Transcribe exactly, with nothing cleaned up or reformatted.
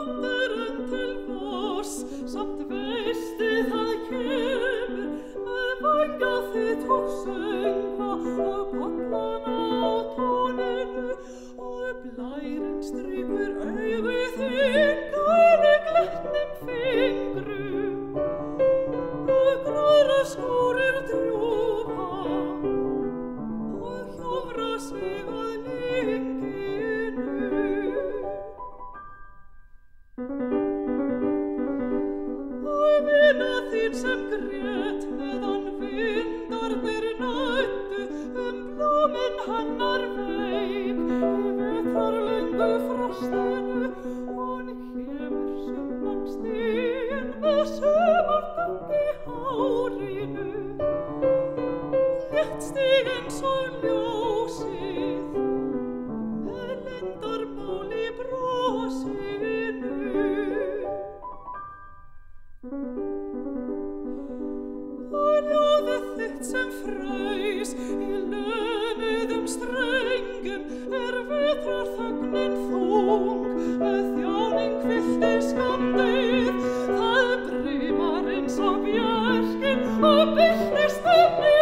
aldurinn til vors, samt veistu það kemur, með vænga þitt og söngva og bollana á tóninu, og blærinn strýkur augu þín gæli glettnum fingrum, og gróðra skúrir drjúpa, og hjofra sig að lynginu. Og vina þín sem grét meðan vindarnir næddu blómin hennar veik í vetrarlöngu frostinu. Hún kemur sunnan stíginn með sumardag í hárinu, létt stíginn svo ljósið, með leyndarmál í brosinu. Og ljóðið þitt sem fraus í lömuðum strengjum vetrar þögnin þung, með þjáning fyllti skammdegið, það brimar eins og björkin og byltist um